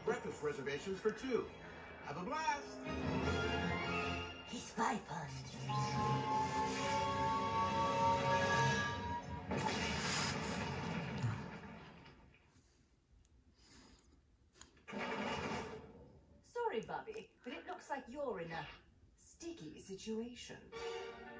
breakfast reservations for two. Have a blast! He's spy fun. Sorry, Bubby, but it looks like you're in a sticky situation.